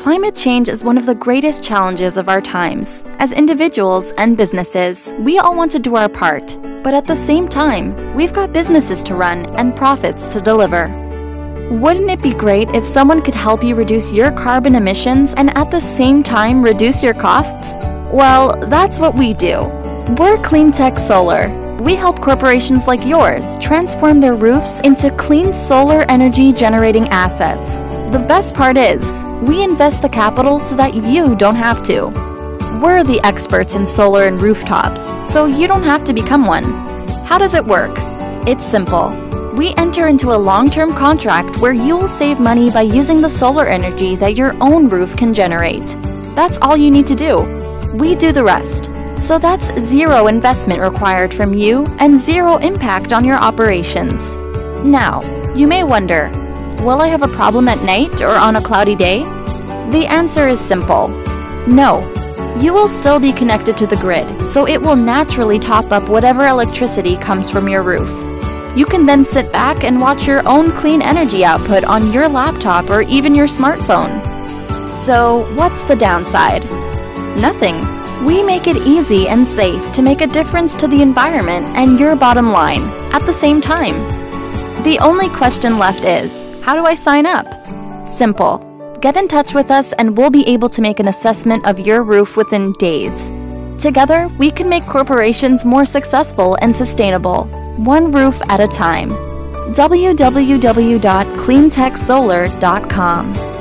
Climate change is one of the greatest challenges of our times. As individuals and businesses, we all want to do our part. But at the same time, we've got businesses to run and profits to deliver. Wouldn't it be great if someone could help you reduce your carbon emissions and at the same time reduce your costs? Well, that's what we do. We're Cleantech Solar. We help corporations like yours transform their roofs into clean solar energy generating assets. The best part is, we invest the capital so that you don't have to. We're the experts in solar and rooftops, so you don't have to become one. How does it work? It's simple. We enter into a long-term contract where you'll save money by using the solar energy that your own roof can generate. That's all you need to do. We do the rest. So that's zero investment required from you and zero impact on your operations. Now, you may wonder, will I have a problem at night or on a cloudy day? The answer is simple. No. You will still be connected to the grid, so it will naturally top up whatever electricity comes from your roof. You can then sit back and watch your own clean energy output on your laptop or even your smartphone. So, what's the downside? Nothing. We make it easy and safe to make a difference to the environment and your bottom line at the same time. The only question left is, how do I sign up? Simple. Get in touch with us and we'll be able to make an assessment of your roof within days. Together, we can make corporations more successful and sustainable, one roof at a time. www.cleantechsolar.com